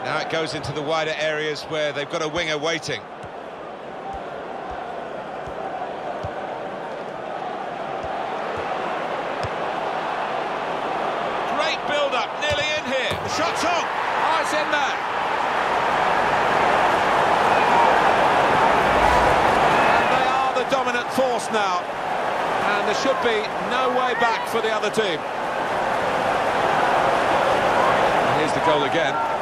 Now it goes into the wider areas where they've got a winger waiting. Great build-up, nearly in here. The shot's on. Oh, it's in there. And they are the dominant force now. And there should be no way back for the other team. And here's the goal again.